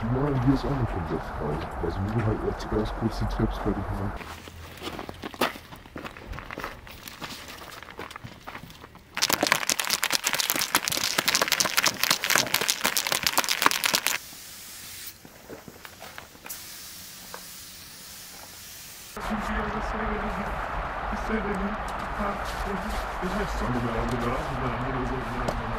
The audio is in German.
Ja, hier ist auch eine Konservfrei. Also wir müssen halt erst kurz den Traps fertig machen. Ich